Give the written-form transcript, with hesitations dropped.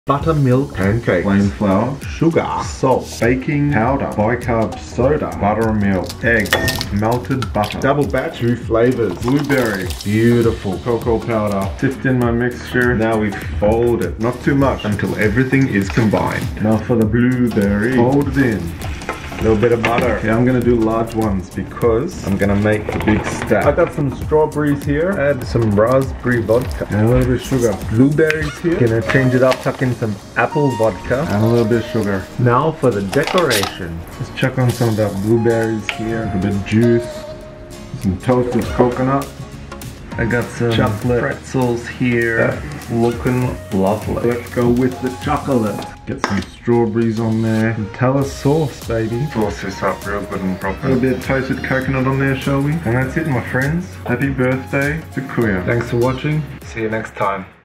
buttermilk pancake, plain flour, sugar, salt, baking powder, bicarb soda, buttermilk, eggs, melted butter, double batch, 2 flavors, blueberry, beautiful, cocoa powder. Sift in my mixture. Now we fold it, not too much, until everything is combined. Now for the blueberry, fold it in. A little bit of butter. Yeah, I'm gonna do large ones because I'm gonna make a big stack. I got some strawberries here. Add some raspberry vodka. And a little bit of sugar. Blueberries here. Gonna change it up, tuck in some apple vodka. And a little bit of sugar. Now for the decoration. Let's chuck on some of that blueberries here. A bit of juice. Some toasted coconut. I got some chocolate pretzels here. Looking lovely. Let's go with the chocolate. Get some strawberries on there. Nutella sauce, baby. Sauce this up real good and proper. A little bit of toasted coconut on there, shall we? And that's it, my friends. Happy birthday to Kuya. Thanks for watching. See you next time.